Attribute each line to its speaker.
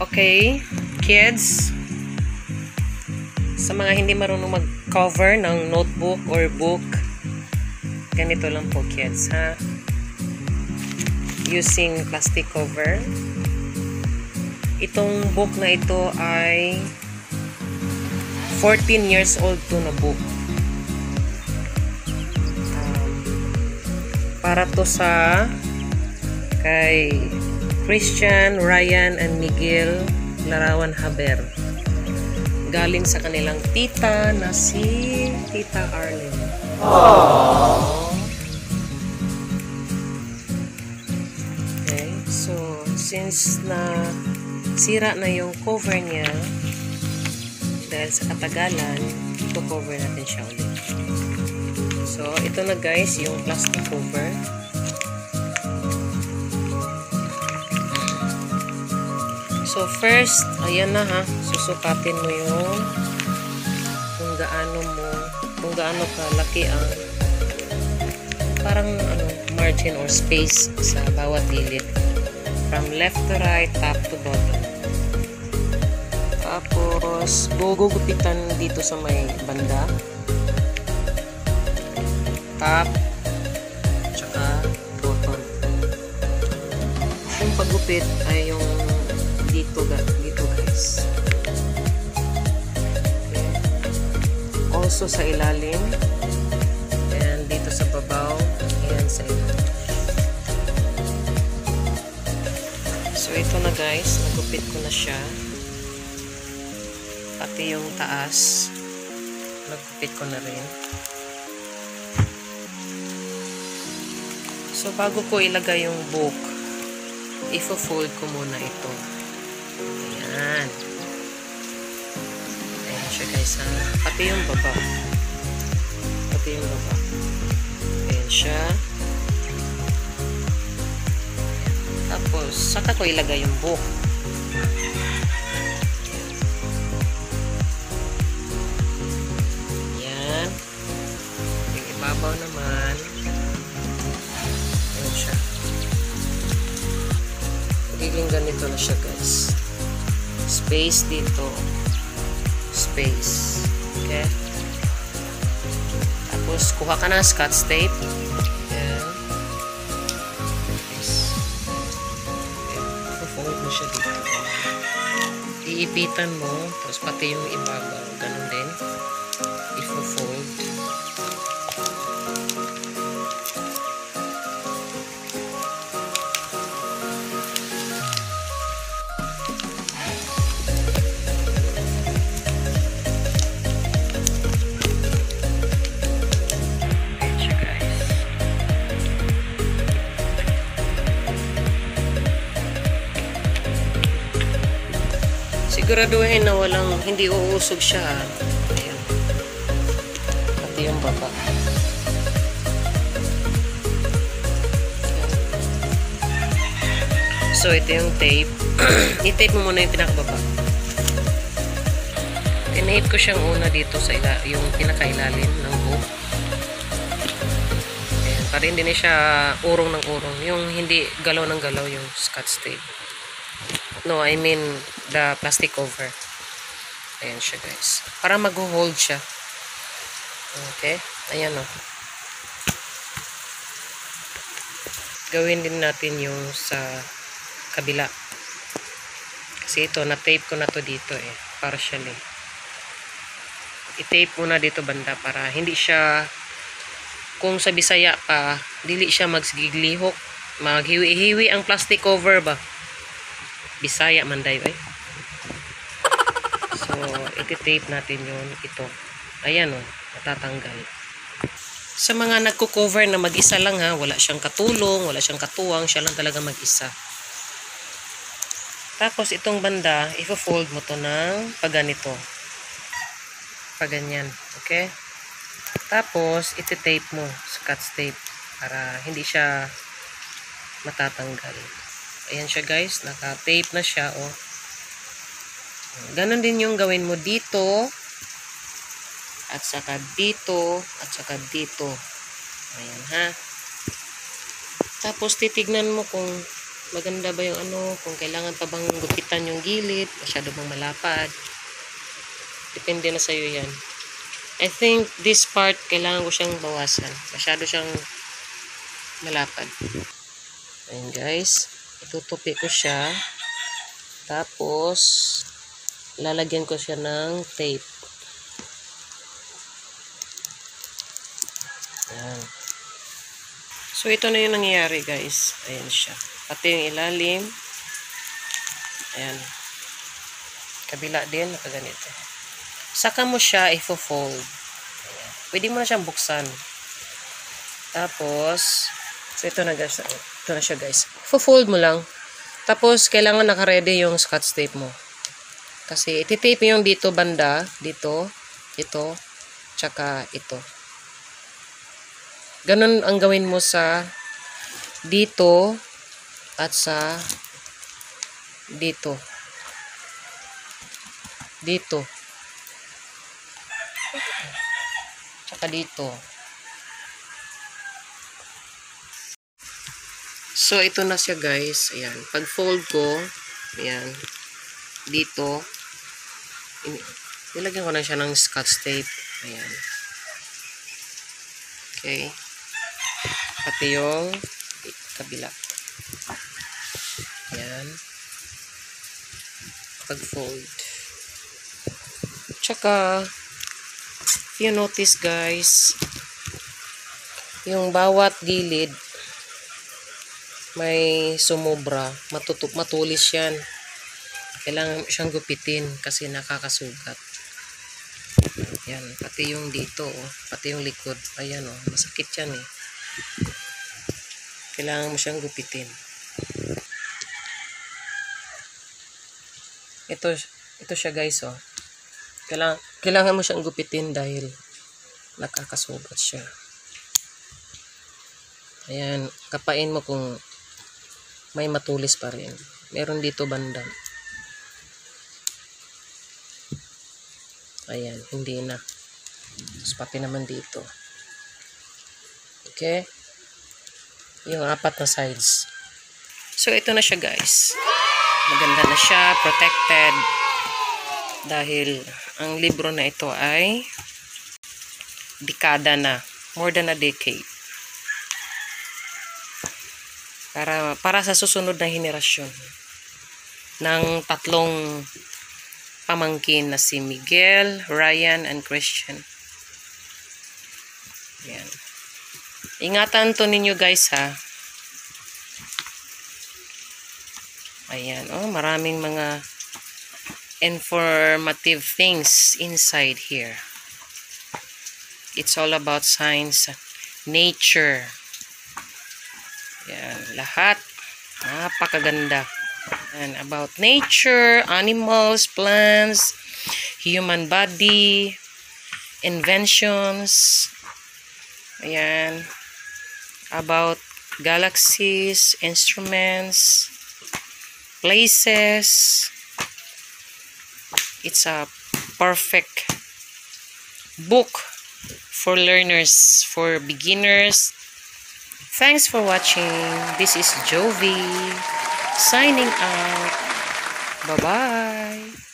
Speaker 1: Okay, kids, sa mga hindi marunong mag-cover ng notebook or book, ganito lang po kids, ha? Using plastic cover. Itong book na ito ay 14 years old to na book. Para to sa kay Christian, Ryan, and Miguel Larawan Haber. Galing sa kanilang tita na si Tita Arlene. Aww. Okay, so since na sira na yung cover niya, dahil sa katagalan, i-cover natin siya ulit. So, ito na guys, yung plastic cover. So, first, ayan na ha, susukatin mo yung kung gaano kalaki ang parang margin or space sa bawat gilid. From left to right, top to bottom. Tapos, gugupitan dito sa may banda. Top, tsaka bottom. Yung paggupit ay yung dito guys. Okay. Also sa ilalim. And dito sa babaw. Ayan sa ilalim. So ito na guys. Nagupit ko na siya. Pati yung taas. Nagupit ko na rin. So bago ko ilagay yung book, ifo-fold ko muna ito. Ayan. Ayan siya guys ha. Pati yung baba. Ayan siya. Tapos, saka ko ilagay yung book. Ayan. Yung ibabaw naman. Ayan siya. Magiging ganito na siya guys. Space dito. Space. Okay. Tapos, kuha ka na Scotch tape. Ayan. Yes. Okay. Fold mo siya dito. Iipitan mo. Tapos, pati yung ibabaw. Ganun din. Ifo-fold. Siguraduhin na hindi uusog siya. Ayan. Pati yung baba. So, ito yung tape. I-tape mo muna yung pinakababa. Tinape ko siyang una dito sa yung pinakailalim ng book. Ayan. Para hindi na siya urong ng urong. Yung hindi galaw ng galaw yung Scotch tape. No, I mean the plastic cover. Ayan siya guys. Para mag-hold siya. Okay. Ayan o. Gawin din natin yung sa kabila. Kasi ito, na-tape ko na to dito eh. Partially. I-tape muna dito banda para hindi siya, kung sa Bisaya pa, dili siya magsigiglihok. Maghiwi-hiwi ang plastic cover ba? Bisaya manday eh. So, iti-tape natin yun. Ito. Ayan o. Natatanggal. Sa mga nagko-cover na mag-isa lang ha, wala siyang katulong, wala siyang katuwang, siya lang talaga mag-isa. Tapos, itong banda, ifo-fold mo to ng paganito. Paganyan. Okay? Tapos, iti-tape mo. Scotch tape. Para hindi siya matatanggal. Ayan siya guys, naka-tape na siya oh. Ganon din yung gawin mo dito at saka dito at saka dito. Ayan ha. Tapos titignan mo kung Maganda ba yung ano, kung kailangan pa bang gupitan yung gilid, masyado bang malapad. Depende na sa'yo yan. I think this part, kailangan ko siyang bawasan. Masyado siyang malapad. Ayan guys, itutupi ko siya. Tapos, lalagyan ko siya ng tape. Ayan. So, ito na yung nangyayari guys. Ayan siya. Pati yung ilalim. Ayan. Kabila din, nakaganito. Saka mo siya i-fold. Ayan. Pwede mo na siyang buksan. Tapos, so ito na guys. Ito na siya guys. Fold mo lang. Tapos, kailangan naka-ready yung scotch tape mo. Kasi, ititape yung dito banda. Dito. Ito. Tsaka ito. Ganun ang gawin mo sa dito at sa dito. Dito. Tsaka dito. So, ito na siya guys. Ayan. Pag fold ko, ayan, dito, nilagyan ko na siya ng scotch tape. Ayan. Okay. Pati yung kabila. Ayan. Pag fold. Tsaka, if you notice guys, yung bawat gilid, may sumobra, matulis yan. Kailangan siyang gupitin kasi nakakasugat. Yan, pati yung dito, oh, pati yung likod. Ayan, oh, masakit yan eh. Kailangan mo siyang gupitin. Ito siya guys, oh. Kailangan mo siyang gupitin dahil nakakasugat siya. Ayan, kapain mo kung may matulis pa rin. Meron dito banda. Ayan, hindi na. Tapos pati naman dito. Okay? Yung 4 na sides. So, ito na siya guys. Maganda na siya. Protected. Dahil ang libro na ito ay dekada na. More than a decade. Para sa susunod na henerasyon ng 3 pamangkin na si Miguel, Ryan, and Christian. Ayan. Ingatan to ninyo guys ha. Ayan, oh, maraming mga informative things inside here. It's all about science, nature. Ayan, lahat. Napakaganda. And about nature, animals, plants, human body, inventions. Ayan. About galaxies, instruments, places. It's a perfect book for learners, for beginners. Thanks for watching. This is Jovi signing out. Bye-bye.